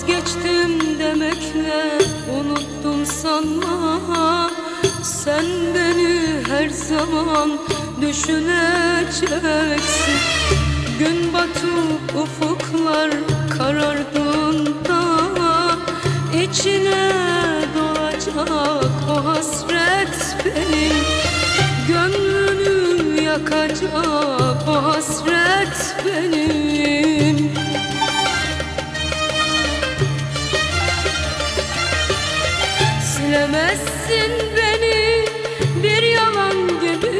Vazgeçtim demekle unuttum sanma. Sen beni her zaman düşüneceksin. Gün batıp ufuklar karardığında içine dolacak o hasret benim. Gönlünü yakacak o hasret benim. Silemezsin beni bir yalan gibi.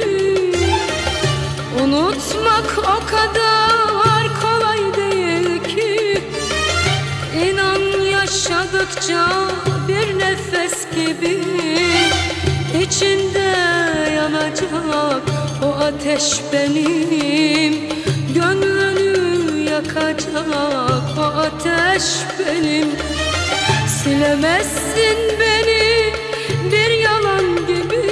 Unutmak o kadar kolay değil ki. İnan yaşadıkça bir nefes gibi içinde yanacak o ateş benim. Gönlünü yakacak o ateş benim. Silemezsin beni bir yalan gibi.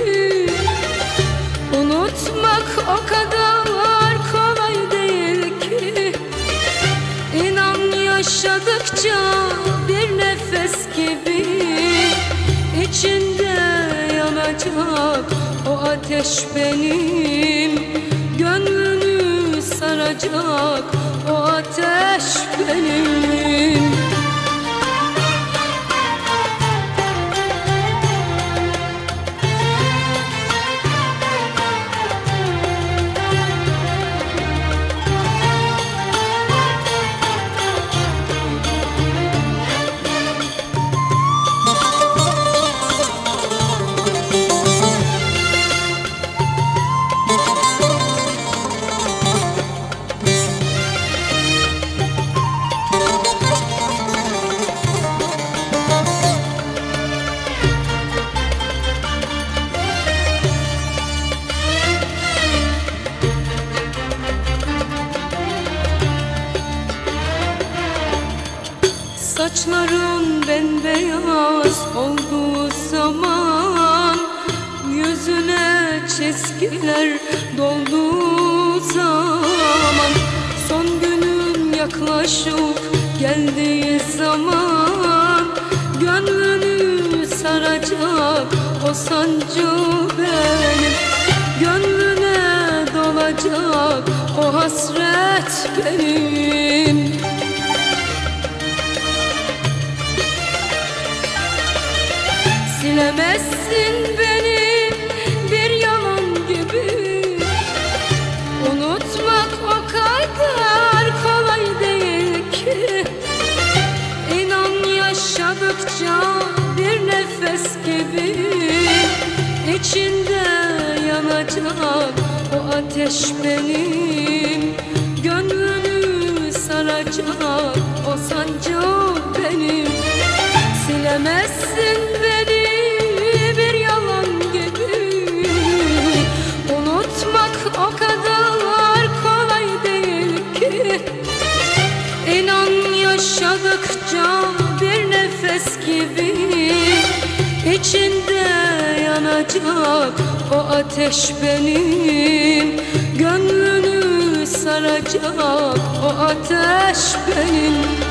Unutmak o kadar kolay değil ki. İnan yaşadıkça bir nefes gibi içinde yanacak o ateş benim. Gönlünü saracak o ateş benim. Saçların bembeyaz olduğu zaman, yüzüne çizgiler dolduğu zaman, son günün yaklaşıp geldiği zaman, gönlünü saracak o sancı benim. Gönlüne dolacak o hasret benim. Silemezsin beni bir yalan gibi. Unutmak o kadar kolay değil ki. İnan yaşadıkça bir nefes gibi içinde yanacak o ateş benim. Gönlünü saracak o sancı benim. Silemezsin beni bir yalan gibi. Unutmak o kadar kolay değil ki. İnan yaşadıkça bir nefes gibi içinde yanacak o ateş benim. Gönlünü saracak o ateş benim.